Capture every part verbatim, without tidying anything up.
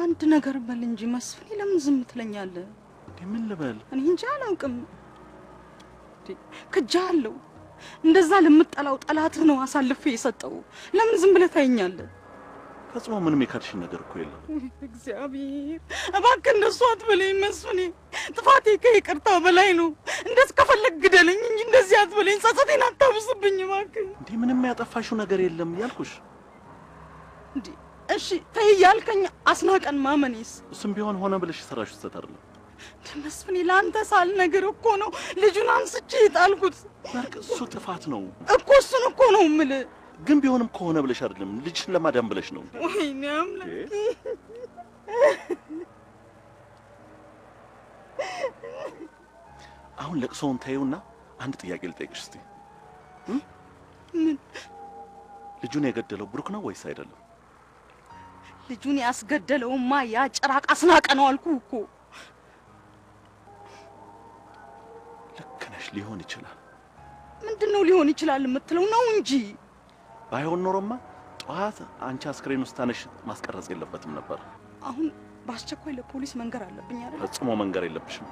አንድ ነገር በል እንጂ መስፍኔ ለምን ዝም ትለኛለህ? ምን ልበል? እኔ እንጃ አላውቅም። ከጃለው እንደዛ ለምትጠላው ጠላት ነው አሳልፌ የሰጠው። ለምን ዝም ብለህ ታየኛለህ? ፈጽሞ ምንም የካድሽ ነገር እኮ የለም። እግዚአብሔር እባክህ እንደሱ አትበለኝ መስፍኔ። ጥፋቴ ከይቅርታ በላይ ነው። እንደዚህ ከፈለክ ግደለኝ እንጂ እንደዚህ አትበለኝ። ጸጸቴን አታብስብኝ እባክህ። እንዴ ምንም ያጠፋሽው ነገር የለም ያልኩሽ። እንዴ እሺ ተይ ያልከኝ አስናቀን ማመኔስ? እሱም ቢሆን ሆነ ብለሽ ሰራሽው ተተርለ መስፍኔ ላንተ ሳል ነገር እኮ ነው ልጁን አንስቼ ጣልኩት። ማርክ እሱ ጥፋት ነው እኮ እሱን እኮ ነው የምልህ። ግን ቢሆንም ከሆነ ብለሽ አይደለም ልጅሽን ለማዳን ብለሽ ነው። ወይኔ አምላክ አሁን ለቅሶውን ታዩና አንድ ጥያቄ ልጠይቅሽ እስቲ። ምን? ልጁን የገደለው ብሩክ ነው ወይስ አይደለም? ልጁን ያስገደለውማ ያ ጭራቅ አስናቀ ነው አልኩህ እኮ። ልክ ነሽ፣ ሊሆን ይችላል። ምንድነው ሊሆን ይችላል የምትለው ነው እንጂ ባይሆን ኖሮማ ጧት አንቺ አስክሬን ውስጥ ታነሽ ማስቀረጽ የለበትም ነበር። አሁን በአስቸኳይ ለፖሊስ መንገር አለብኝ አይደል? ፈጽሞ መንገር የለብሽም።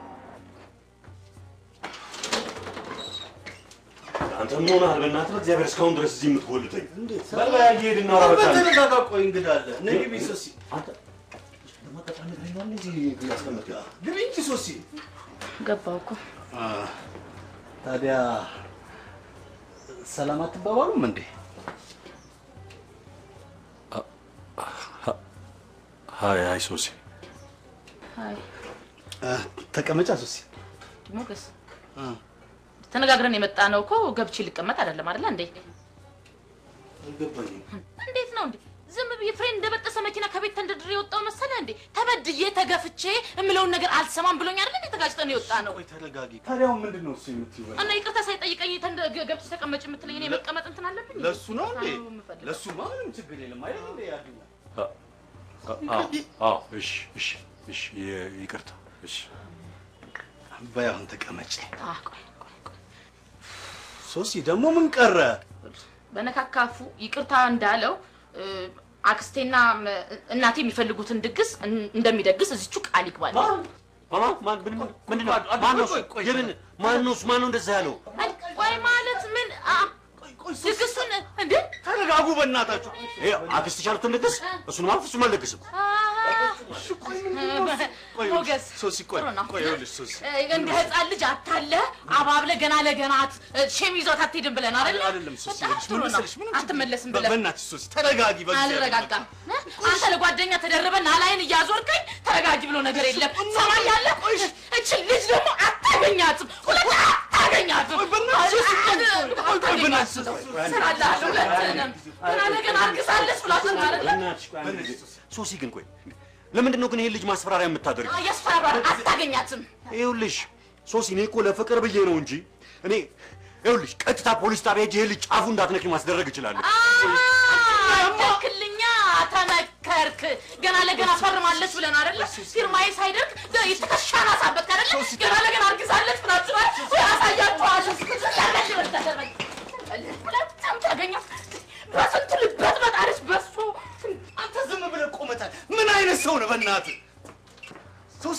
አንተ ምን ሆነሃል? በእናትህ እግዚአብሔር እስካሁን ድረስ እዚህ የምትወልደኝ በላ ያየድ እና አራበታ በተረጋጋ ቆይ እንግዳለ ነይ ግቢ ሶሲ። አንተ ለማጣጣም ነግረኛል እንጂ ያስቀምጥ ግቢ እንጂ ሶሲ። ገባው እኮ ታዲያ ሰላም አትባባሉም እንዴ? ሃይ ሃይ ሶሲ። ሃይ ተቀመጫ ሶሲ። ሞገስ ተነጋግረን የመጣ ነው እኮ ገብቼ ልቀመጥ አይደለም አይደል እንዴ? አልገባኝም። እንዴት ነው እንዴ? ዝም ብዬ ፍሬን እንደበጠሰ መኪና ከቤት ተንደድሬ የወጣው መሰለ እንዴ? ተበድዬ ተገፍቼ እምለውን ነገር አልሰማም ብሎኝ አይደል እንዴ? ተጋጭተን የወጣ ነው። ቆይ ተረጋጊ። ታዲያው ምንድነው እሱ የምትይው? እና ይቅርታ ሳይጠይቀኝ ገብቼ ተቀመጭ የምትለኝ እኔ መቀመጥ እንትን አለብኝ? ለሱ ነው እንዴ? ለሱ ምንም ችግር የለም አይደል እንዴ? ያድኛ አዎ አዎ እሺ እሺ እሺ ይቅርታ እሺ ባያውን ተቀመጭ። አህ ቆይ ቆይ ቆይ ሶሲ ደግሞ ምን ቀረ? በነካካፉ ይቅርታ እንዳለው አክስቴና እናቴ የሚፈልጉትን ድግስ እንደሚደግስ እዚቹ ቃል ይግባል። ማማ ማን ምን ምን ማን ነው የምን ማን ነው ማን ነው እንደዛ ያለው? ቆይ ማለት ምን ድግሱን እንዴ? ተረጋጉ በእናታችሁ። ይሄ አክስትሽ ያሉትን ድግስ እሱን ማለት እሱን አልደግስም። እሺ ቆይ ቆይ ሞገስ ሶሲ ቆይ ቆይ ይኸውልሽ ሶሲ እንደ ህፃን ልጅ አታለ አባብለ ገና ለገናት ሼም ይዞት አትሄድም ብለን አይደል? አይደለም ሶሲ ምን መሰለሽ ምን አትመለስም ብለን በእናትሽ ሶሲ ተረጋጊ። በዚህ አልረጋጋም። አንተ ለጓደኛ ተደረበና ላይን እያዞርከኝ ተረጋጊ ብሎ ነገር የለም። ሰማይ ያለ እቺ ልጅ ደግሞ አታገኛትም። ሁለታ አታገኛትም። በእናትሽ ቆይ በእናትሽ ሰራላህ ሁለተንም ገና ለገና አርግሳለች ብላችሁ አይደል? ሶሲ ግን ቆይ ለምንድን ነው ግን ይሄን ልጅ ማስፈራሪያ የምታደርጊው? ያስፈራራ አታገኛትም። ይኸውልሽ ሶሲ እኔ እኮ ለፍቅር ብዬ ነው እንጂ እኔ ይኸውልሽ ቀጥታ ፖሊስ ጣቢያ ሄጄ ይሄን ልጅ ጫፉ እንዳትነኪ ማስደረግ እችላለሁ። ትክክለኛ ተመከርክ። ገና ለገና ፈርማለች ብለን አይደል? ፊርማዬ ሳይደርግ የተከሻና ሳበክ አይደል? ገና ለገና አርግዛለች ብላችሁ ያሳያችኋል። ሁለቱም ታገኛት በስንት ልበት መጣለች በሱ። አንተ ዝም ብለህ ቆመታል። ምን አይነት ሰው ነው በእናትህ? ሶሲ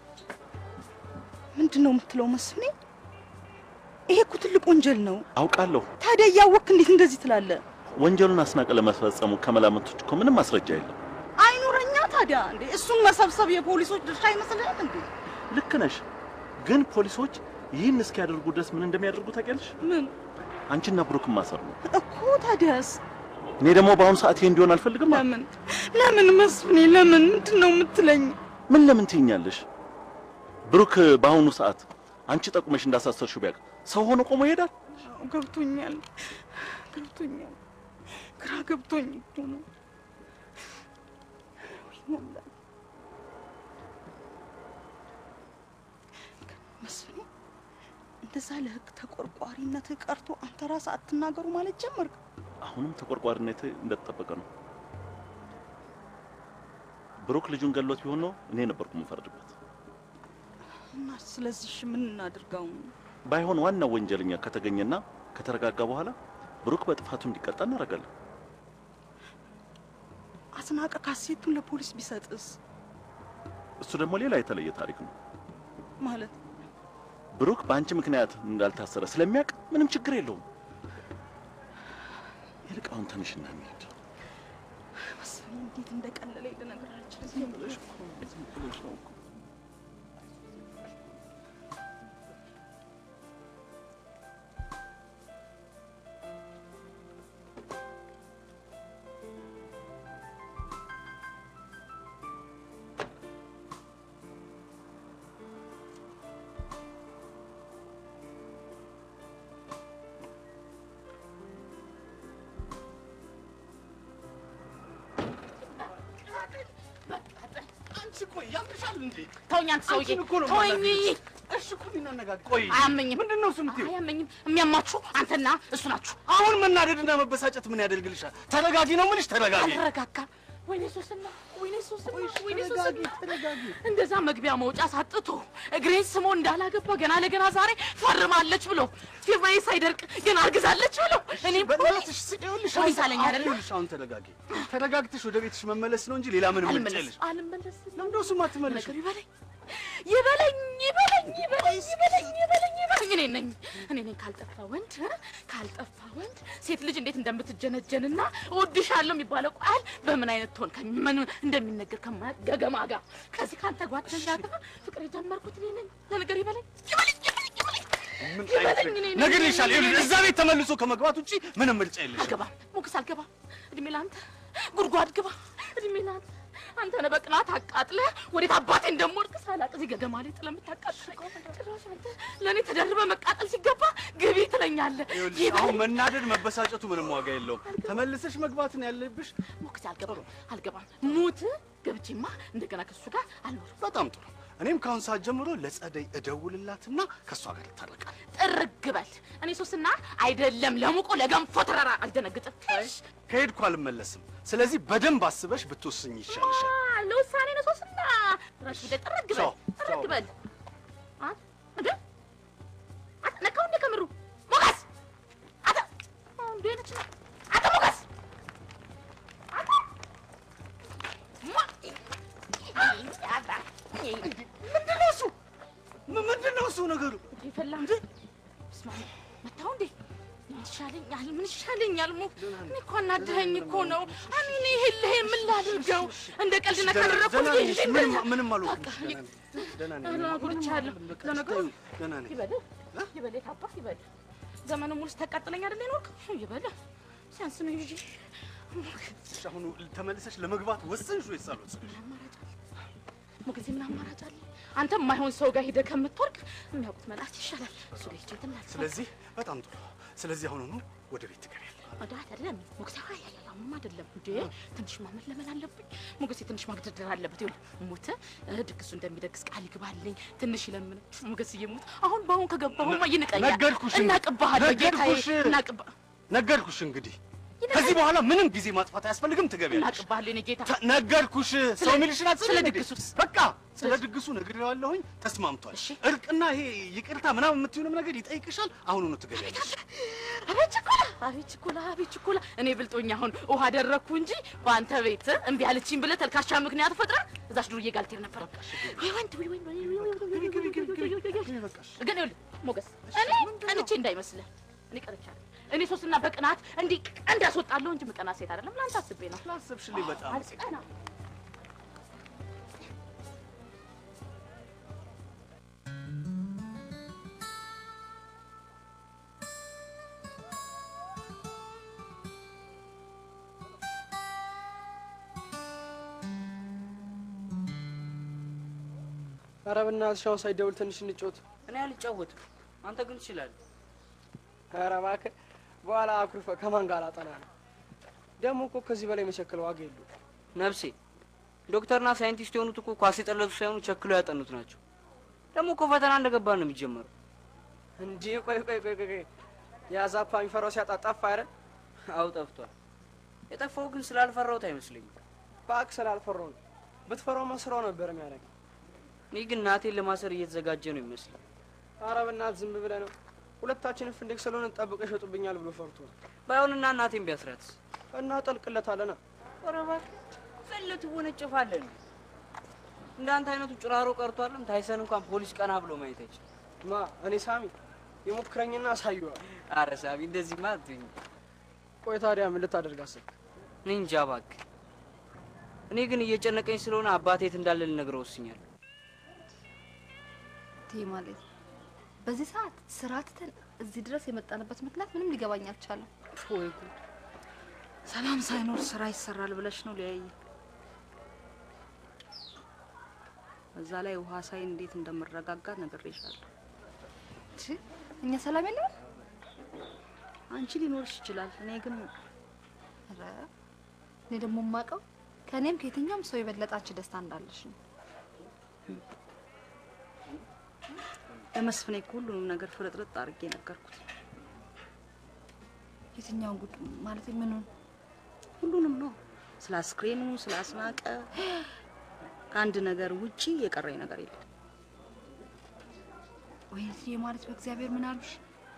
ምንድነው የምትለው መስፍኔ? ይሄ እኮ ትልቅ ወንጀል ነው። አውቃለሁ። ታዲያ ያወክ እንዴት እንደዚህ ትላለህ? ወንጀሉን አስናቀ ለማስፈጸሙ ከመላምቶች እኮ ምንም ማስረጃ የለም። አይኖረኛ ታዲያ እንዴ? እሱን መሰብሰብ የፖሊሶች ድርሻ አይመስልህም እንዴ? ልክ ነሽ። ግን ፖሊሶች ይህን እስኪያደርጉ ድረስ ምን እንደሚያደርጉ ታውቂያለሽ? ምን? አንቺና ብሩክን ማሰር ነው እኮ። ታዲያስ? እኔ ደግሞ በአሁኑ ሰዓት ይሄ እንዲሆን አልፈልግም። ለምን ለምን መስፍኔ ለምን? ምንድነው የምትለኝ? ምን ለምን ትይኛለሽ? ብሩክ በአሁኑ ሰዓት አንቺ ጠቁመሽ እንዳሳሰርሽው ቢያቅ ሰው ሆኖ ቆሞ ይሄዳል? ገብቶኛል ገብቶኛል። ግራ ገብቶኝ እኮ ነው። መስፍኔ እንደዛ ለህግ ተቆርቋሪነት ቀርቶ አንተ ራስህ አትናገሩ ማለት ጀመርክ? አሁንም ተቆርቋሪነት እንደተጠበቀ ነው። ብሩክ ልጁን ገሎት ቢሆን ነው እኔ ነበርኩ የምፈርድበት። እና ስለዚህ ምን እናድርጋው? ባይሆን ዋናው ወንጀለኛ ከተገኘና ከተረጋጋ በኋላ ብሩክ በጥፋቱ እንዲቀጣ እናደርጋለን። አስናቀ ካሴቱን ለፖሊስ ቢሰጥስ? እሱ ደግሞ ሌላ የተለየ ታሪክ ነው ማለት ብሩክ በአንቺ ምክንያት እንዳልታሰረ ስለሚያውቅ ምንም ችግር የለውም ይልቃውን ተነሽና እንሂድ መስፍን እንዴት እንደቀለለኝ ልነግራችሁ ዝም ብለሽ ዝም ብለሽ ነው ተውኝ አንተ ሰውዬ ተውኝ እሺ እኮ ልናነጋግር ቆይ አያመኝም ምንድነው እሱ የምትይው አያመኝም የሚያማችሁ አንተና እሱ ናችሁ አሁን መናደድና መበሳጨት ምን ያደርግልሻል ተረጋጊ ነው የምልሽ ተረጋጊ አልረጋጋም ወይኔ ሶስና ወይኔ ሶስና ወይኔ ተረጋጊ ሶስና ተረጋጊ እንደዛ መግቢያ መውጫ ሳጥቶ እግሬን ስሞ እንዳላገባ ገና ለገና ዛሬ ፈርማለች ብሎ ፊርማዬ ሳይደርቅ ገና አርግዛለች ብሎ እኔ በእናትሽ ስጪውልሽ ፖሊስ አለኝ አይደል ይኸውልሽ አሁን ተረጋጊ ተረጋግተሽ ወደ ቤትሽ መመለስ ነው እንጂ ሌላ ምንም ምንጭልሽ አልመለስም ለምንድነው እሱማ አትመለሽ ይበለኝ ይበለኝ ይበለኝ ይበለኝ ይበለኝ ይበለኝ ይበለኝ እኔ ነኝ እኔ ነኝ ካልጠፋ ወንድ ካልጠፋ ወንድ ሴት ልጅ እንዴት እንደምትጀነጀንና እወድሻለሁ የሚባለው ቃል በምን አይነት ቶን ከምን እንደሚነገር ከማገገማ ጋር ከዚህ ካንተ ጓደኛ ጋር ፍቅር የጀመርኩት እኔ ነኝ ለነገር ይበለኝ ይበለኝ ይበለኝ ምን አይነት ነገር ይሻል እዛ ቤት ተመልሶ ከመግባት ውጪ ምንም ምርጫ የለሽ አልገባም ሞክስ አልገባም እድሜ ላንተ ጉድጓድ ግባ እድሜ ላንተ አንተ ነህ በቅናት አቃጥለህ ወዴት አባቴ እንደምወድቅ ሳላቅ እዚህ ገደማ ላይ ስለምታቃጥለኝ ጭራሽ አንተ ለእኔ ተደርበህ መቃጠል ሲገባ ግቢ ትለኛለህ አሁን መናደድ መበሳጨቱ ምንም ዋጋ የለውም ተመልሰሽ መግባት ነው ያለብሽ ሞክስ አልገባም አልገባም ሙት ገብቼማ እንደገና ከሱ ጋር አልኖርም በጣም ጥሩ እኔም ካሁን ሰዓት ጀምሮ ለጸደይ እደውልላትና ከሷ ጋር ልታረቃል ጥርግ በል እኔ ሶስና አይደለም ለሙቆ ለገንፎ ተራራ አልደነግጥም ከሄድኩ አልመለስም ስለዚህ በደንብ አስበሽ ብትወስኝ ይሻልሻል ለውሳኔ ነው ሶስና ራሽ ወደ ጥርግ በል ጥርግ በል አት እንዴ አት ነካው እንደ ከምሩ ሞጋስ አታ እንዴ ነች አታ ሞጋስ አታ አታ ምንድነው እሱ ምንድነው እሱ ነገሩ ይፈላ እንዴ ስማ መታው እንዴ ምን ይሻለኛል ምን ይሻለኛል ሞ እኔ እኮ አናደኸኝ እኮ ነው እኔ ይሄልህ ምን ላድርገው እንደ ቀልድ ነካረኩት ይሄ ምንም ምንም አልሆንኩም ደህና ነኝ ደህና ጉርቻለሁ ለነገሩ ደህና ነኝ ይበል ይበል ታባህ ይበል ዘመኑ ሙሉ ተቃጥለኝ አይደል የኖርከው ይበል ሲያንስ ነው ይጂ አሁን ተመልሰሽ ለመግባት ወሰንሽ ወይስ አልወሰንሽ ሞገሴ ምን አማራጭ አለ አንተ ማይሆን ሰው ጋር ሄደህ ከምትወርቅ የሚያውቁት መላእክት ይሻላል እሱ ላይ ጀት እናት ስለዚህ በጣም ጥሩ ስለዚህ አሁን ነው ወደ ቤት ትገቢያለሽ አዳት አይደለም ሞገሴ ሀያ ያያውም አይደለም እንዴ ትንሽ ማመን ለምን አለብኝ ሞገሴ ትንሽ ማግደርደር አለበት ይሁን ሞተ ድግሱ እንደሚደግስ ቃል ይግባልኝ ትንሽ ይለምን ሞገሴ ይሙት አሁን ባሁን ከገባሁማ ይንቀኛል ነገርኩሽ እናቅብሃለሁ ጌታዬ እናቅባ ነገርኩሽ እንግዲህ ከዚህ በኋላ ምንም ጊዜ ማጥፋት አያስፈልግም ትገቢያለሽ እናቅብሃለሁ እኔ ጌታ ነገርኩሽ ሰው ሚልሽና ስለ ድግሱ በቃ ስለ ድግሱ ነግሬዋለሁኝ ተስማምቷል እርቅና ይሄ ይቅርታ ምናምን የምትዩንም ነገር ይጠይቅሻል አሁን ነው ትገቢያለሽ አቤት ችኮላ አቤት ችኮላ አቤት ችኮላ እኔ ብልጦኛ አሁን ውሃ ደረኩ እንጂ በአንተ ቤት እምቢ አለችኝ ብለህ ተልካሻ ምክንያት ፈጥራ እዛሽ ዱርዬ ጋር ልትሄድ ነበር ወይ ወንድ ወይ ወንድ ግን ይኸውልህ ሞገስ እኔ ቀንቼ እንዳይመስልህ እኔ ቀርቻለሁ እኔ ሶስና በቅናት እንዲህ ቀንድ ያስወጣለሁ እንጂ ምቀና ሴት አይደለም ላንተ አስቤ ነው ላሰብሽልኝ በጣም አልቀና ኧረ በእናትሽ አሁን ሳይደውል ትንሽ እንጫወት እኔ አልጫወትም አንተ ግን ትችላለህ ኧረ እባክህ በኋላ አኩርፈህ ከማን ጋር አጠና ነው ደግሞ እኮ ከዚህ በላይ መቸከል ዋጋ የለውም ነፍሴ ዶክተርና ሳይንቲስት የሆኑት እኮ ኳስ የጠለቱ ሳይሆኑ ቸክለው ያጠኑት ናቸው ደግሞ እኮ ፈተና እንደገባ ነው የሚጀመረው እንጂ ቆይ ቆይ ቆይ ቆይ ያዛፓ የሚፈራው ሲያጣ ጠፋ አይደል አው ጠፍቷል የጠፋው ግን ስላልፈራሁት አይመስለኝም እባክህ ስላልፈራሁ ነው ብትፈራውማ ስራው ነበር የሚያደርግ እኔ ግን እናቴን ለማሰር እየተዘጋጀ ነው ይመስላል ኧረ በእናትህ ዝም ብለህ ነው ሁለታችንን ፍንድቅ ስለሆነ ጠብቀህ ይሸጡብኛል ብሎ ፈርቶ ባይሆንና እናቴን ቢያስራትስ እና ጠልቅለታለና ኧረ እባክህ ፈለቱ ወነጨፋለን እንዳንተ አይነቱ ጭራሮ ቀርቷልም ታይሰን እንኳን ፖሊስ ቀና ብሎ ማየት አይችል ማ እኔ ሳሚ የሞክረኝና አሳየዋል። አረ ሳሚ እንደዚህ ማትኝ ቆይ ታዲያ ምን ልታደርግ አሰብክ? እኔ እንጃ እባክህ። እኔ ግን እየጨነቀኝ ስለሆነ አባቴ የት እንዳለ ልነግረው ወስኛለሁ። ቴ ማለት በዚህ ሰዓት ስራትተን እዚህ ድረስ የመጣንበት ምክንያት ምንም ሊገባኝ አልቻለም። ወይ ጉድ! ሰላም ሳይኖር ስራ ይሰራል ብለሽ ነው ሊያይ እዛ ላይ ውሃ ሳይ እንዴት እንደምረጋጋ ነግሬሻለሁ። እሺ እኛ ሰላም የለም። አንቺ ሊኖርሽ ይችላል። እኔ ግን አረ እኔ ደግሞ ማቀው ከኔም ከየትኛውም ሰው የበለጣች ደስታ እንዳለሽ ነው። ለመስፍኔ ሁሉንም ነገር ፍርጥርጥ አድርጌ ነገርኩት። የትኛውን ጉድ ማለት ምን ነው? ሁሉንም ነው። ስለ አስክሬኑ፣ ስለ አስናቀ ከአንድ ነገር ውጪ የቀረኝ ነገር የለም። ወይስ የማለት በእግዚአብሔር ምን አሉሽ?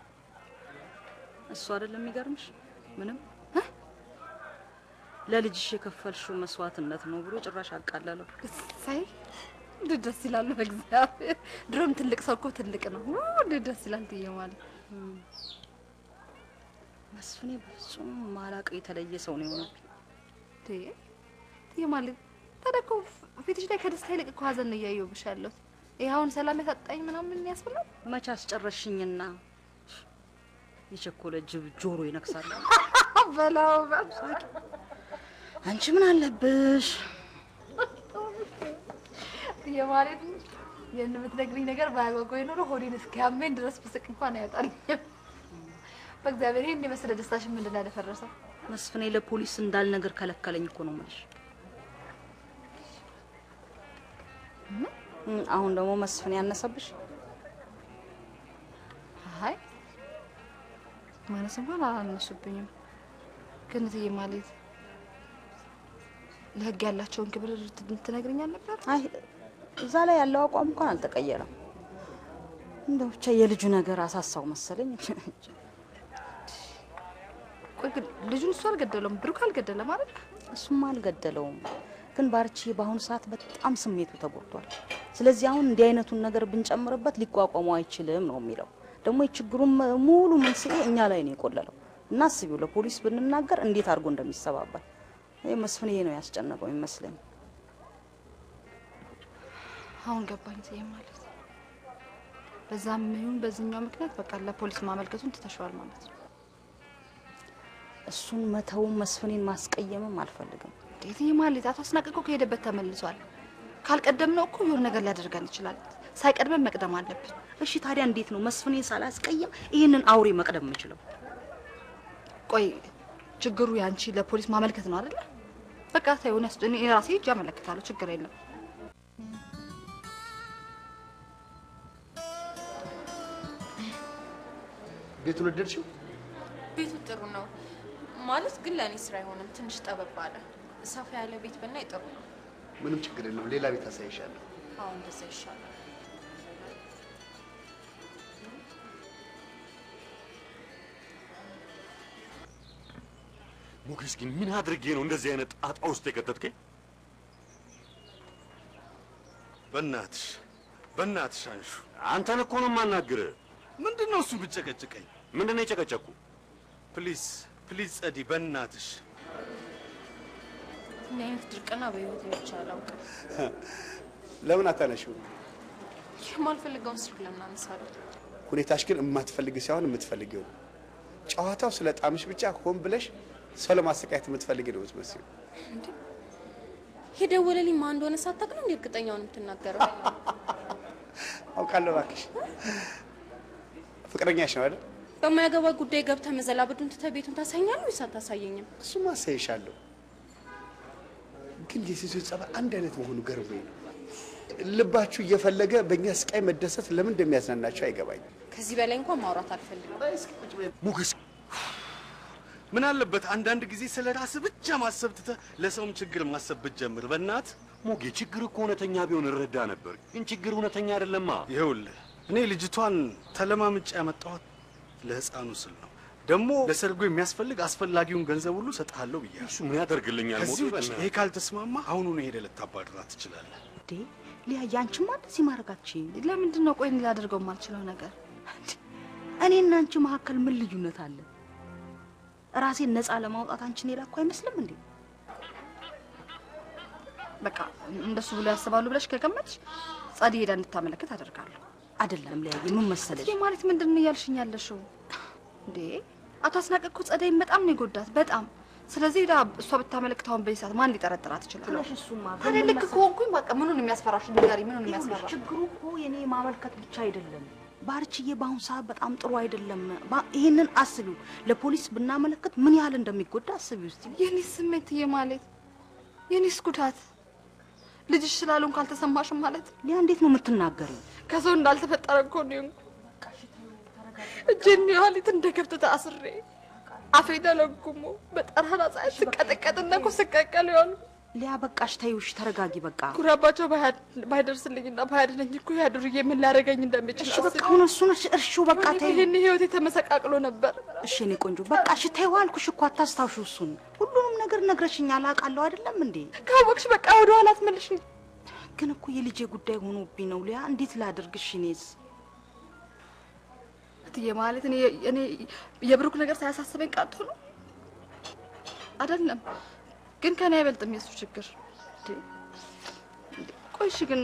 እሱ አይደለም የሚገርምሽ? ምንም ለልጅሽ የከፈልሽው መስዋዕትነት ነው ብሎ ጭራሽ አቃለለው። ሳይ ደስ ይላል በእግዚአብሔር። ድሮም ትልቅ ሰው እኮ ትልቅ ነው። ደስ ይላል ትዬ ማለት መስፍኔ በፍጹም ማላቀው የተለየ ሰው ነው የሆነው። ትዬ ትዬ ማለት ተደኮ ፊትሽ ላይ ከደስታ ይልቅ እኮ ሀዘን ነው እያየሁብሽ ያለሁት። ይሄውን ሰላም ያሳጣኝ ምናምን ያስብላል። መች አስጨረሽኝና የቸኮለ ጅብ ጆሮ ይነክሳል። በላው ባሳቂ አንቺ ምን አለብሽ? የማለት የምትነግሪኝ ነገር ባያጓጓኝ ኖሮ ሆዴን እስኪያመኝ ድረስ ብስቅ እንኳን አይወጣልኝም። በእግዚአብሔር ይሄን የመሰለ ደስታሽ ምንድን ነው ያደፈረሰው? መስፍኔ ለፖሊስ እንዳልነገር ከለከለኝ እኮ ነው የምልሽ። አሁን ደግሞ መስፍኔ ያነሰብሽ? አይ ማነስ እንኳን አላነሱብኝም። ግን ትዬ ማለት ለህግ ያላቸውን ክብር ትነግሪኛል ነበር? አይ እዛ ላይ ያለው አቋም እንኳን አልተቀየረም። እንደው ብቻ የልጁ ነገር አሳሳው መሰለኝ። ቆይ ግን ልጁን እሱ አልገደለውም፣ ብሩክ አልገደለም አይደል? እሱም አልገደለውም። ግን ባርቺ በአሁኑ ሰዓት በጣም ስሜቱ ተጎድቷል። ስለዚህ አሁን እንዲህ አይነቱን ነገር ብንጨምርበት ሊቋቋመው አይችልም ነው የሚለው። ደግሞ የችግሩን ሙሉ መንስኤ እኛ ላይ ነው የቆለለው። እና አስቢው ለፖሊስ ብንናገር እንዴት አድርጎ እንደሚሰባባል። ይሄ መስፍኔ ነው ያስጨነቀው ይመስለኝ። አሁን ገባኝ ትዬ ማለት በዛም ይሁን በዚህኛው ምክንያት በቃ ለፖሊስ ማመልከቱን ትተሽዋል ማለት ነው። እሱን መተው መስፍኔን ማስቀየምም አልፈልግም። ትዬ ማለት አቶ አስናቀቆ ከሄደበት ተመልሷል። ካልቀደምነው እኮ የሆነ ነገር ሊያደርጋን ይችላል። ሳይቀድመን መቅደም አለብን። እሺ ታዲያ እንዴት ነው መስፍኔን ሳላስቀየም ይሄንን አውሬ መቅደም የምችለው? ቆይ ችግሩ ያንቺ ለፖሊስ ማመልከት ነው አይደል? በቃ ታዩን እኔ ራሴ እጅ አመለክታለሁ፣ ችግር የለም። ቤቱን ወደድሽው? ቤቱ ጥሩ ነው ማለት ግን ለኔ ስራ አይሆንም። ትንሽ ጠበብ አለ። ሰፋ ያለ ቤት ብናይ ጥሩ ነው። ምንም ችግር የለውም። ሌላ ቤት አሳይሻለሁ። አዎ እንደዛ ይሻላል። ሞገስ ግን ምን አድርጌ ነው እንደዚህ አይነት ጣጣ ውስጥ የከተትከኝ? በእናትሽ በእናትሽ አንሹ፣ አንተን እኮ ነው የማናግርህ። ምንድነው እሱ ብጨቀጭቀኝ? ምንድነው የጨቀጨኩ? ፕሊዝ ፕሊዝ ጸዲ በእናትሽ። ምን አይነት ድርቅና በህይወት ይቻላል? ለምን አታነሺው? የማልፈልገውን ስልክ ለምን አነሳለሁ? ሁኔታሽ ግን የማትፈልጊ ሳይሆን የምትፈልጊው። ጨዋታው ስለ ጣምሽ ብቻ ሆን ብለሽ ሰው ለማሰቃየት የምትፈልጊ ነው የምትመስለው። የደወለልኝ ማን እንደሆነ ሳታውቅ ነው እርግጠኛውን የምትናገረው? አውቃለሁ እባክሽ። ፍቅረኛሽ ነው አይደል? በማያገባ ጉዳይ ገብተህ መዘላበዱን ትተህ ቤቱን ታሳኛለህ ወይስ አታሳየኝም? እሱማ አሳይሻለሁ። ግን የሴቶች ጸባይ አንድ አይነት መሆኑ ገርሞኝ ነው። ልባችሁ እየፈለገ በእኛ ስቃይ መደሰት ለምን እንደሚያዝናናቸው አይገባኝም። ከዚህ በላይ እንኳን ማውራት አልፈልግም። ሞገስ ምን አለበት አንዳንድ ጊዜ ስለ ራስህ ብቻ ማሰብ ትተህ ለሰውም ችግር ማሰብ ብትጀምር? በእናት ሞጌ ችግር እኮ እውነተኛ ቢሆን እረዳ ነበር። ግን ችግር እውነተኛ አይደለማ። ይኸውልህ እኔ ልጅቷን ተለማምጬ ያመጣኋት ለህፃኑ ስል ነው። ደግሞ ለሰርጉ የሚያስፈልግ አስፈላጊውን ገንዘብ ሁሉ ሰጣለሁ ብያለሁ። እሱ ምን ያደርግልኛል? ከዚህ ውጭ ይሄ ካልተስማማ አሁኑን ሄደህ ልታባርራት ትችላለህ። እንዴ ሊያ ያንቺማ እንደዚህ ማረጋችን ለምንድን ነው ቆይ ላደርገው የማልችለው ነገር? እኔና አንቺ መካከል ምን ልዩነት አለ? ራሴን ነፃ ለማውጣት አንቺን የላኩ አይመስልም እንዴ? በቃ እንደሱ ብሎ ያስባሉ ብለሽ ከገመትሽ ጻዲ ሄዳ እንድታመለክት አደርጋለሁ። አይደለም ሊያ ምን መሰለሽ? ይሄ ማለት ምንድነው ያልሽኝ ያለሽው እንዴ? አቶ አስናቀ እኮ ጻዲን በጣም ነው የጎዳት በጣም። ስለዚህ ሄዳ እሷ ብታመለክታውን በይሳት ማን ሊጠረጥራት ይችላል? ስለሽ እሱማ እኔ ልክ ከሆንኩኝ በቃ ምኑን የሚያስፈራሽ ንገሪ። ምኑን የሚያስፈራሽ? ችግሩ እኮ የኔ ማመልከት ብቻ አይደለም። ባርችዬ ባሁን ሰዓት በጣም ጥሩ አይደለም። ይሄንን አስቢው። ለፖሊስ ብናመለክት ምን ያህል እንደሚጎዳ አስቢው እስቲ። የኔ ስሜት የማለት የኔስ ጉዳት ልጅሽ ስላሉን ካልተሰማሽም ማለት ሊያ እንዴት ነው የምትናገሪው? ከሰው እንዳልተፈጠረ እኮ ነው። እጄን ያህሊት እንደከብት ታስሬ አፌ ተለጉሞ በጠራራ ፀሐይ ስቀጠቀጥና እኮ ስቀቀል ይሆን። ሊያ በቃሽ ተይውሽ፣ ተረጋጊ በቃ። ኩራባቸው ባይደርስልኝና ባይደርሰልኝ እኮ ያዱርዬ ምን ላደርገኝ እንደምችል እሺ በቃ አሁን እሱን እርሹ በቃ ተይው። ይሄን ህይወቴ ተመሰቃቅሎ ነበር። እሺ እኔ ቆንጆ በቃ እሺ ተይው አልኩሽ እኮ አታስታውሺው እሱን። ሁሉንም ነገር ነግረሽኛል አውቃለሁ አይደለም እንዴ? ካወቅሽ በቃ ወደ ኋላ አትመልሽኝ። ግን እኮ የልጄ ጉዳይ ሆኖብኝ ነው ሊያ። እንዴት ላድርግሽ እኔስ? እትዬ ማለት እኔ እኔ የብሩክ ነገር ሳያሳስበኝ ቀርቶ ነው አይደለም። ግን ከኔ አይበልጥም የሱ ችግር። ቆይሽ ግን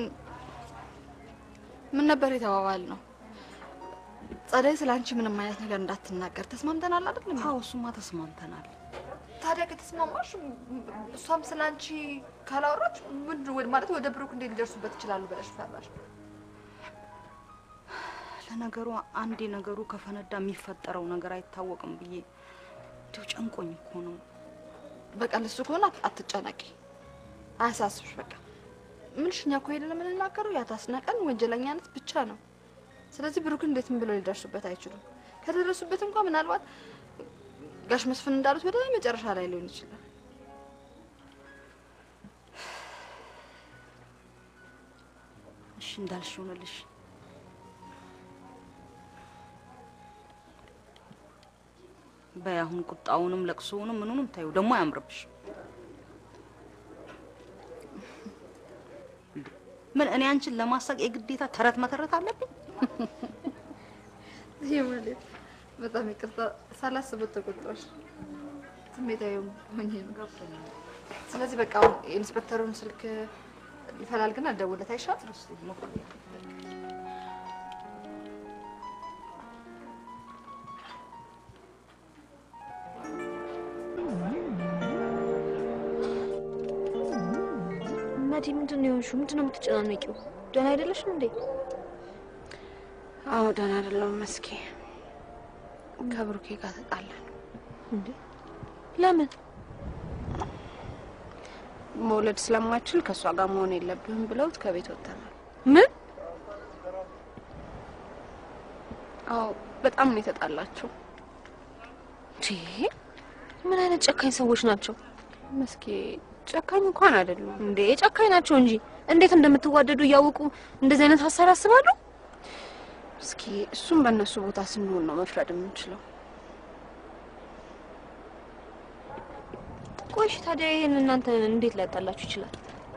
ምን ነበር የተባባል ነው? ጸደይ ስላንቺ ምንም አይነት ነገር እንዳትናገር ተስማምተናል አይደለም? አዎ እሱማ ተስማምተናል። ታዲያ ከተስማማሽ እሷም ስላንቺ ካላወራች ምን ማለት ወደ ብሩክ እንዴት ሊደርሱበት ይችላሉ ብለሽ ፈራሽ? ለነገሩ አንዴ ነገሩ ከፈነዳ የሚፈጠረው ነገር አይታወቅም ብዬ እንደው ጨንቆኝ እኮ ነው። በቃ ለሱ ከሆነ አትጨነቂ፣ አያሳስብሽ። በቃ ምንሽኛ እኮ ሄደን የምንናገረው ያታስናቀን ወንጀለኛነት ብቻ ነው። ስለዚህ ብሩክ እንዴት ምን ብለው ሊደርሱበት አይችሉም። ከደረሱበት እንኳን ምናልባት ጋሽ መስፍን እንዳሉት ወደ መጨረሻ ላይ ሊሆን ይችላል። እሺ እንዳልሽ ሆነልሽ። በያሁን ቁጣውንም ለቅሶውንም ምኑንም ታዩ ደግሞ አያምርብሽ። ምን እኔ አንቺን ለማሳቅ የግዴታ ተረት መተረት አለብኝ? ይኸውልህ በጣም ይቅርታ ሳላስበው ተቆጣሽ። ስሜታዊ ሆኜ ነው። ስለዚህ በቃ ኢንስፔክተሩን ስልክ ይፈላልግና ደውለት አይሻል? ናዲ ምንድን ነው የሆንሽው? ምንድን ነው የምትጨናነቂው? ደህና አይደለሽም እንዴ? አዎ ደህና አይደለሁም መስኪ። ከብሩኬ ጋር ተጣላን። እንዴ ለምን? መውለድ ስለማይችል ከሷ ጋር መሆን የለብህም ብለውት ከቤት ወጣናል። ምን? አዎ በጣም ነው የተጣላቸው። ቺ ምን አይነት ጨካኝ ሰዎች ናቸው? መስኪ ጨካኝ እንኳን አይደሉም እንዴ፣ ጨካኝ ናቸው እንጂ እንዴት እንደምትዋደዱ ያውቁ እንደዚህ አይነት ሐሳብ ያስባሉ? እስኪ እሱም በእነሱ ቦታ ስንሆን ነው መፍረድ የምንችለው። ቆይሽ ታዲያ ይሄን እናንተ እንዴት ሊያጣላችሁ ይችላል?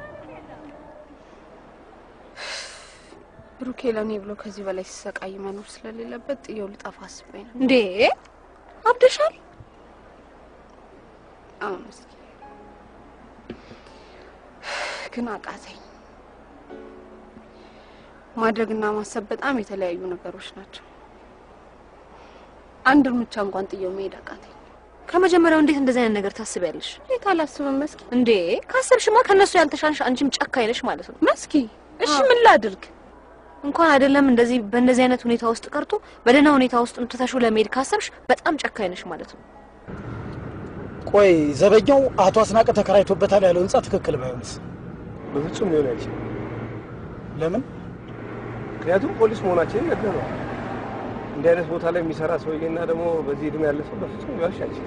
ብሩኬ ለኔ ብሎ ከዚህ በላይ ሲሰቃይ መኖር ስለሌለበት ጥየው ልጠፋ አስበኝ ነው። እንዴ አብደሻል? አዎ መስኪ ግን አቃተኝ። ማድረግና ማሰብ በጣም የተለያዩ ነገሮች ናቸው። አንድ እርምጃ እንኳን ጥየው መሄድ አቃተኝ። ከመጀመሪያው እንዴት እንደዚህ አይነት ነገር ታስቢያለሽ? እንዴት አላስብም መስኪ? እንዴ ካሰብሽማ ከነሱ ያልተሻንሽ አንቺም ጨካኝ ነሽ ማለት ነው መስኪ። እሺ ምን ላድርግ? እንኳን አይደለም እንደዚህ በእንደዚህ አይነት ሁኔታ ውስጥ ቀርቶ በደህና ሁኔታ ውስጥ እንትተሹ ለመሄድ ካሰብሽ በጣም ጨካኝ ነሽ ማለት ነው። ቆይ ዘበኛው አቶ አስናቀ ተከራይቶበታል ያለው ህንጻ ትክክል ባይሆንስ? በፍጹም ሊሆን አይችልም። ለምን? ምክንያቱም ፖሊስ መሆናችንን ነግረናል። እንዲህ አይነት ቦታ ላይ የሚሰራ ሰውዬና ደግሞ በዚህ እድሜ ያለ ሰው በፍጹም ሊዋሽ አይችልም።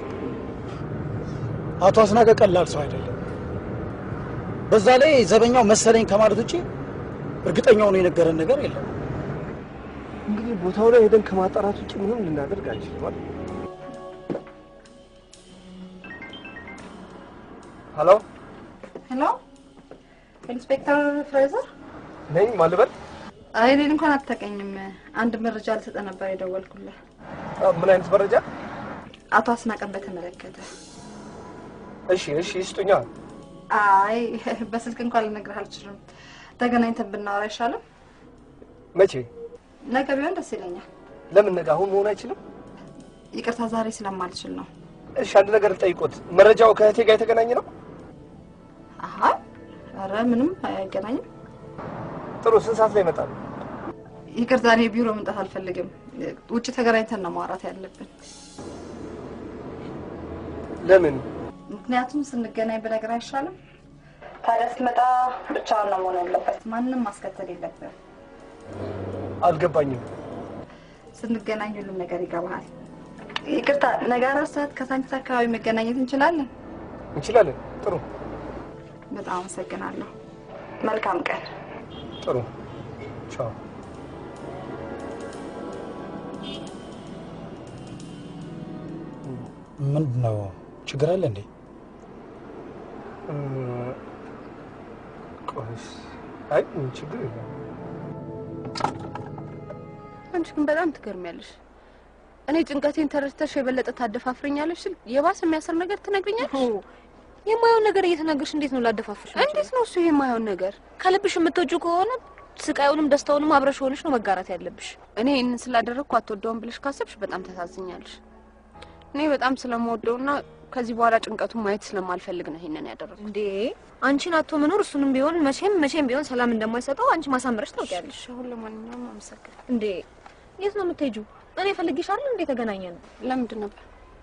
አቶ አስናቀ ቀላል ሰው አይደለም። በዛ ላይ ዘበኛው መሰለኝ ከማለት ውጪ እርግጠኛው ነው የነገረን ነገር የለም። እንግዲህ ቦታው ላይ ሄደን ከማጣራት ውጪ ምንም ልናደርግ አንችልም። ሄሎ ሄሎ ኢንስፔክተር ፍሬዘር? ነኝ ማልበል? አይ እኔን እንኳን አታውቀኝም። አንድ መረጃ ልሰጥ ነበር የደወልኩልህ። ምን አይነት መረጃ? አቶ አስናቀን በተመለከተ። እሺ እሺ ይስጡኛ። አይ በስልክ እንኳን ልነግርህ አልችልም። ተገናኝተን ብናወራ አይሻልም? መቼ? ነገ ቢሆን ደስ ይለኛል። ለምን ነገ? አሁን መሆን አይችልም? ይቅርታ ዛሬ ስለማልችል ነው። እሺ አንድ ነገር ልጠይቆት። መረጃው ከእህቴ ጋር የተገናኘ ነው? አሃ ኧረ ምንም አይገናኝም። ጥሩ። ስንት ሰዓት ላይ ይመጣሉ? ይቅርታ እኔ ቢሮ መምጣት አልፈልግም። ውጭ ተገናኝተን ነው ማውራት ያለብን። ለምን? ምክንያቱም ስንገናኝ ብነግር አይሻልም? ታዲያ ስትመጣ ብቻውን ነው መሆን ያለበት። ማንንም ማስከተል የለብንም። አልገባኝም። ስንገናኝ ሁሉም ነገር ይገባሃል። ይቅርታ ነገ አራት ሰዓት ከሳንቺስ አካባቢ መገናኘት እንችላለን? እንችላለን። ጥሩ። በጣም አመሰግናለሁ። መልካም ቀን። ጥሩ። ቻው። ምንድን ነው? ችግር አለ እንዴ? ቆይስ። አይ ችግር የለም። አንቺ ግን በጣም ትገርሚያለሽ። እኔ ጭንቀቴን ተረድተሽ የበለጠ ታደፋፍረኛለሽ ስል የባሰ የሚያስር ነገር ትነግሪኛለሽ። የማየውን ነገር እየተናገርሽ እንዴት ነው ላደፋፍሽ? እንዴት ነው እሱ የማየውን ነገር? ከልብሽ የምትወጂው ከሆነ ስቃዩንም ደስታውንም አብረሽ ሆነሽ ነው መጋራት ያለብሽ። እኔ ይህንን ስላደረግኩ አትወደውም ብለሽ ካሰብሽ በጣም ታሳዝኛለሽ። እኔ በጣም ስለምወደውና ከዚህ በኋላ ጭንቀቱን ማየት ስለማልፈልግ ነው ይሄንን ያደረኩት። እንዴ አንቺን አቶ መኖር እሱንም ቢሆን መቼም መቼም ቢሆን ሰላም እንደማይሰጠው አንቺ ማሳመረሽ ታውቂያለሽ። አሁን ለማንኛውም አመሰግናለሁ። እንዴ የት ነው የምትሄጂው? እኔ ፈልጌሽ አይደል እንዴ ተገናኘን? ለምንድን ነበር?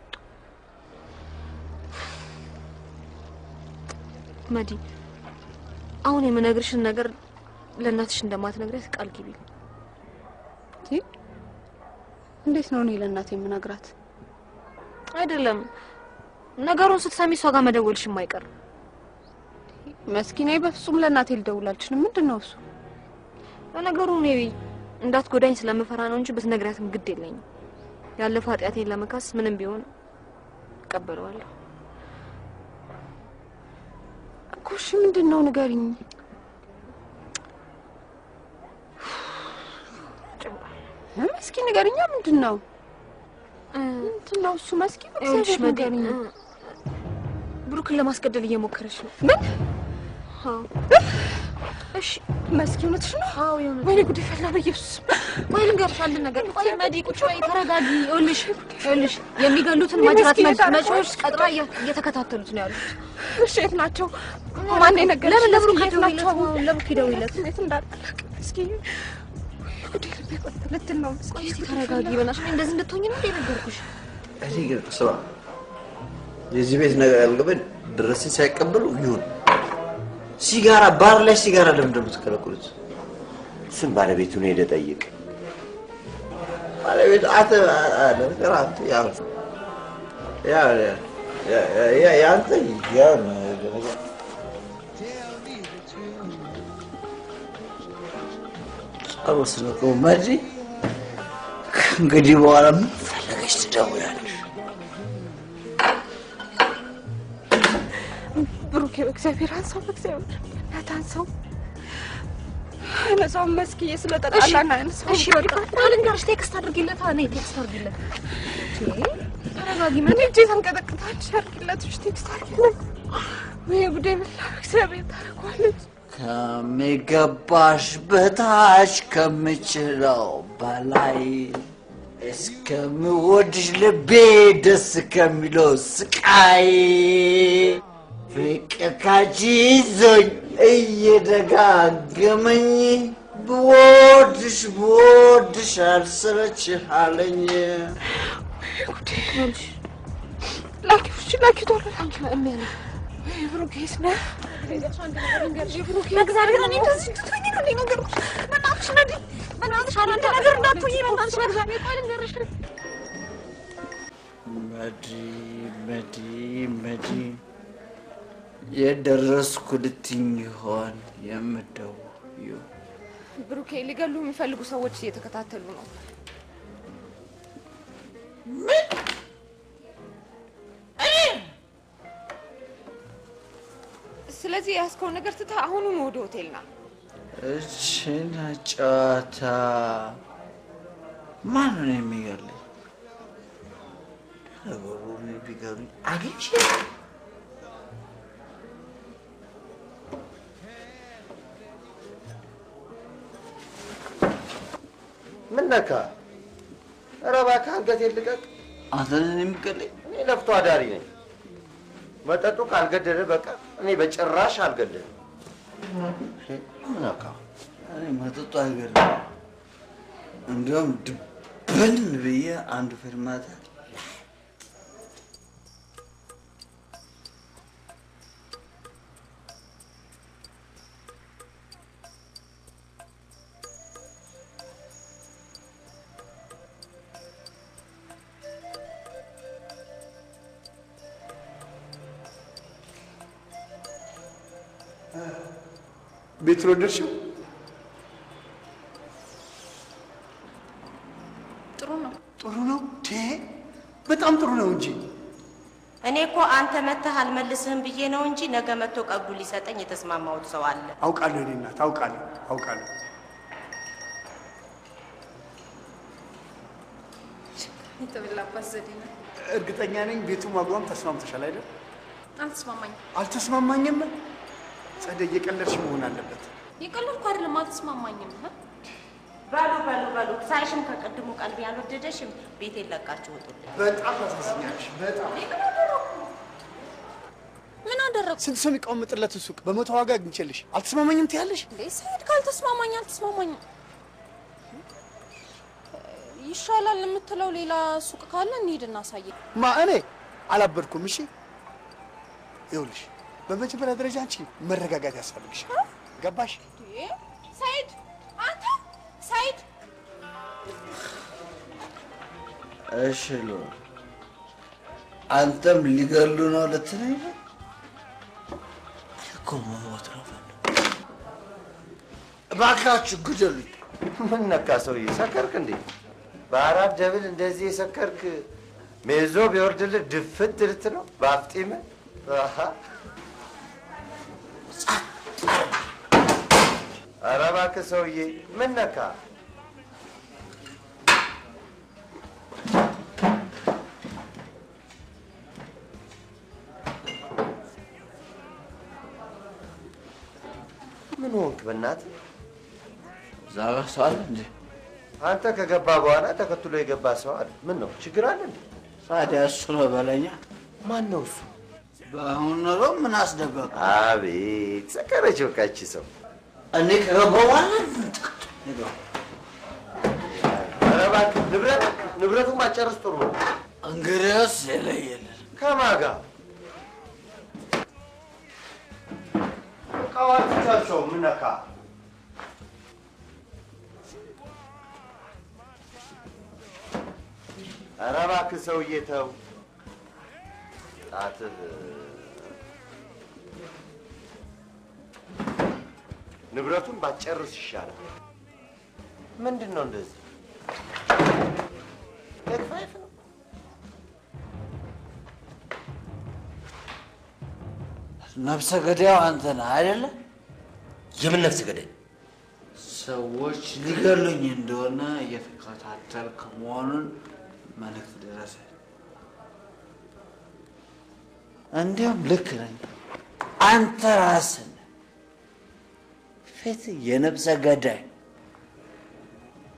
መዲ አሁን የምነግርሽን ነገር ለእናትሽ እንደማትነግሪያት ቃል ግቢ። እሺ እንዴት ነው እኔ ለእናቴ የምነግራት? አይደለም ነገሩን ስትሰሚ እሷ ጋር መደወልሽ የማይቀር መስኪኔ በፍጹም ለእናቴ ልደውል አልችልም። ምንድን ነው እሱ? ለነገሩ እኔ እንዳትጎዳኝ ስለምፈራ ነው እንጂ ብትነግሪያትም ግድ የለኝም። ያለፈው ኃጢአቴን ለመካስ ምንም ቢሆን እቀበለዋለሁ። እኮ እሺ ምንድን ነው ንገሪኝ። መስኪ ንገሪኛ። ምንድን ነው ምንድን ነው እሱ? መስኪ ይኸውልሽ ንገሪኝ። ብሩክን ለማስገደል እየሞከረች ነው። ምን? አዎ እሺ መስኪ እውነትሽ ነው? አዎ የእውነት። ወይኔ ጉድ ፈላ በኢየሱስ። ቆይ ልንገርሽ አንድ ነገር። ቆይ መዲ ቁጭ በይ ተረጋጊ። ይኸውልሽ ይኸውልሽ የሚገሉትን ማጅራት መጪዎች ቀጥራ እየተከታተሉት ነው ያሉት። እሺ የት ናቸው? ማን የነገረሽ? ለምን ለብሩክ ደውይለት? ለብሩክ ደውይለት። እንዴት እንዳልክ እስኪ ጉድ ልቤ ቆጥ ልትል ነው። ቆይ እስኪ ተረጋጊ በእናትሽ። እንደዚህ እንድትሆኚ ነው የነገርኩሽ። እኔ ግን ስማ የዚህ ቤት ነገር ያልገበን ድረስ ሳይቀበሉ ይሁን ሲጋራ ባር ላይ ሲጋራ ለምን እንደምትከለክሉት? እሱን ባለቤቱን ሄደህ ጠይቅ። ባለቤቱ አተ አለ ራንተ ያው ያው ያ ያንተ ያው አውስ ነው መዲ እንግዲህ በኋላ ምን ፈለገሽ ትደውያለሽ? ብሩክ በእግዚአብሔር አንሳው፣ በእግዚአብሔር አታንሳው። ነፃው መስኪዬ ስለጠጣላና አንሳው። እሺ በቃ ልንገርሽ፣ ቴክስት አድርጊለት። እኔ ቴክስት አድርጊለት። ተረጋጊ። ምን እጄ ተንቀጠቅጣች። አድርጊለት። እሺ ቴክስት አድርጊለት። ወይ ጉዴ ብላ እግዚአብሔር ታረጋለች። ከሚገባሽ በታች ከምችለው በላይ እስከምወድሽ ልቤ ደስ ከሚለው ስቃይ ፍቅር ካንቺ ይዞኝ እየደጋገመኝ ብወድሽ ብወድሽ አልሰለችህ አለኝ። ላኪው እሺ ላኪው ቶሎ ላኪው። እሚያለ ብሩክ ይስነ በእግዚአብሔር እኔ እንደዚህ እንድትሆኚ ነው እንዴ ነገርኩሽ? በእናትሽ ነዲ በእናትሽ አንድ ነገር እንዳትሆኚ በእናትሽ በእግዚአብሔር ቆይ ልንገርሽ። መዲ መዲ መዲ የደረስኩ ልትኝ ይሆን የምደውይው? ብሩኬ ሊገሉ የሚፈልጉ ሰዎች እየተከታተሉ ነው። ምን? ስለዚህ ያስከው ነገር ትታ አሁኑን ወደ ሆቴል ና። እቺን ጨዋታ ማን ነው የሚገርልኝ? ነገሩ ቢገርም አግኝቼ ምን ነካ? ኧረ እባክህ አንገቴን ልቀቅ። አንተ ነህ የሚገለኝ? እኔ ለፍቶ አዳሪ ነኝ። መጠጡ ካልገደለ በቃ እኔ በጭራሽ አልገደልም። ምን ነካ? እኔ መጠጡ አይገድልም። እንዲያውም ድብን ብዬ አንዱ ፌርማታ ቤት ወደድሽው? ጥሩ ነው። ጥሩ ነው ቴ በጣም ጥሩ ነው እንጂ እኔ እኮ አንተ መተህ አልመልስህም ብዬ ነው እንጂ ነገ መጥቶ ቀብዱ ሊሰጠኝ የተስማማሁት ሰው አለ። አውቃለሁ እኔ እናት አውቃለሁ አውቃለሁ። የተበላባት ዘዴ ነው። እርግጠኛ ነኝ ቤቱ ማግባም ተስማምተሻል አይደል? አልተስማማኝም። አልተስማማኝም? ጸደይ እየቀለድሽ መሆን አለበት። የቀለድኩ አይደለም፣ አልተስማማኝም። በሉ በሉ በሉ፣ ሳይሽም ከቀድሞ ቀልብ ያልወደደሽም ቤቴን ለቃችሁ ውጡልኝ። በጣም ታሳዝኛለሽ። በጣም ምን አደረኩ? ስንት ሰው የሚቀመጥለት ሱቅ በመቶ ዋጋ አግኝቼልሽ አልተስማማኝም ትያለሽ? እንዴ ሰይድ፣ ካልተስማማኝ አልተስማማኝም። ይሻላል የምትለው ሌላ ሱቅ ካለ እንሂድ እናሳየኝ። ማ እኔ አላበድኩም። እሺ ይኸውልሽ፣ በመጀመሪያ ደረጃ አንቺ መረጋጋት ያስፈልግሻል። ገባሽ? ሰይድ፣ አንተ ሰይድ። እሺ ልሆን አንተም ሊገሉ ነው ልትለኝ ነው? እኮ መሞት ነው። እባካችሁ ግደሉኝ። ምን ነካ ሰውዬ? ሰከርክ እንዴ? በአራት ደብል እንደዚህ የሰከርክ ሜዞ ቢወርድልህ ድፍት ልት ነው በአፍጢም። ኧረ እባክህ ሰውዬ ምን ነካ? ምን ሆንክ በእናትህ? እዛ ጋር ሰው አለ እንዴ? አንተ ከገባ በኋላ ተከትሎ የገባ ሰው አለ። ምን ነው ችግር አለ እንዴ? ታዲያ እሱ ነው በለኛ። ማን ነው እሱ? በአሁኑ ኖሮ ምን አስደበቀ? አቤት ሰከረች በቃ ይቺ ሰው። እኔ ከገባሁ በኋላ ኧረ እባክህ ንብረት ንብረቱን ማጨረስ ጥሩ ነው። እንግዲያውስ የለየልን። ከማን ጋር? እቃዋቶቻቸው ምን ነካ? ኧረ እባክህ ሰውዬ ተው። ጣትህ ንብረቱን ባትጨርስ ይሻላል። ምንድን ነው እንደዚህ? ፋይፍ ነው። ነፍሰ ገዳዩ አንተ ነህ አይደለ? የምን ነፍሰ ገዳይ? ሰዎች ሊገሉኝ እንደሆነ እየተከታተልክ መሆኑን መልዕክት ደረሰ። እንዲያውም ልክ ነኝ። አንተ ራስህ ነህ ፊት የነፍሰ ገዳይ።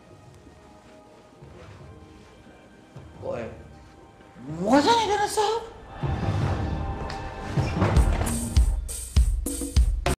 ቆይ ሞተን የተነሳኸው?